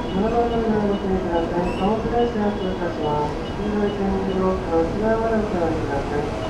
7番乗りのご注意ください。貨物列車が通過します。黄色い点字ブロックの内側までお下がりください。